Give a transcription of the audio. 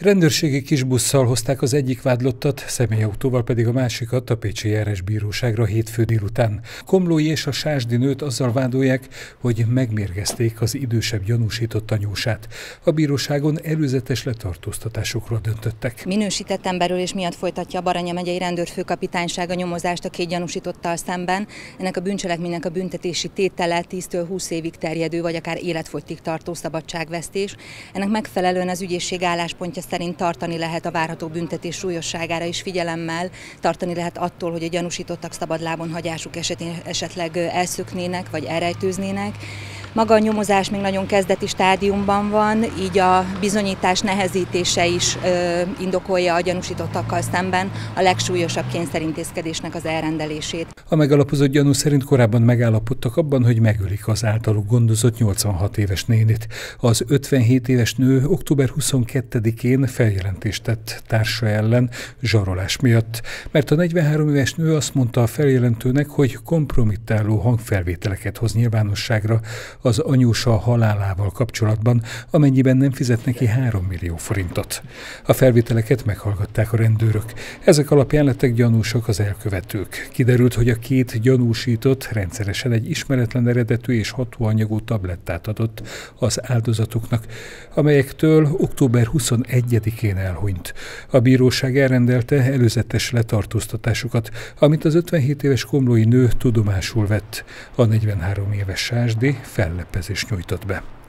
Rendőrségi kisbusszal hozták az egyik vádlottat, személyautóval pedig a másikat a pécsi járás bíróságra hétfő délután. Komlói és a sásdi nőt azzal vádolják, hogy megmérgezték az idősebb gyanúsított anyósát. A bíróságon előzetes letartóztatásokról döntöttek. Minősített emberölés miatt folytatja a Baranya megyei rendőrfőkapitányság a nyomozást a két gyanúsítottal szemben. Ennek a bűncselekménynek a büntetési tétele 10-től 20 évig terjedő, vagy akár életfogytig tartó szabadságvesztés. Ennek megfelelően az ügyészség álláspontja szerint tartani lehet a várható büntetés súlyosságára is figyelemmel, tartani lehet attól, hogy a gyanúsítottak szabadlábon hagyásuk esetén esetleg elszöknének vagy elrejtőznének. Maga a nyomozás még nagyon kezdeti stádiumban van, így a bizonyítás nehezítése is indokolja a gyanúsítottakkal szemben a legsúlyosabb kényszerintézkedésnek az elrendelését. A megalapozott gyanú szerint korábban megállapodtak abban, hogy megölik az általuk gondozott 86 éves nénit. Az 57 éves nő október 22-én feljelentést tett társa ellen zsarolás miatt, mert a 43 éves nő azt mondta a feljelentőnek, hogy kompromittáló hangfelvételeket hoz nyilvánosságra az anyósa halálával kapcsolatban, amennyiben nem fizet neki 3 millió forintot. A felvételeket meghallgatták a rendőrök. Ezek alapján lettek gyanúsak az elkövetők. Kiderült, hogy a két gyanúsított rendszeresen egy ismeretlen eredetű és hatóanyagú tablettát adott az áldozatoknak, amelyektől október 21-én elhunyt. A bíróság elrendelte előzetes letartóztatásokat, amit az 57 éves komlói nő tudomásul vett. A 43 éves sásdi fellebbezést nyújtott be.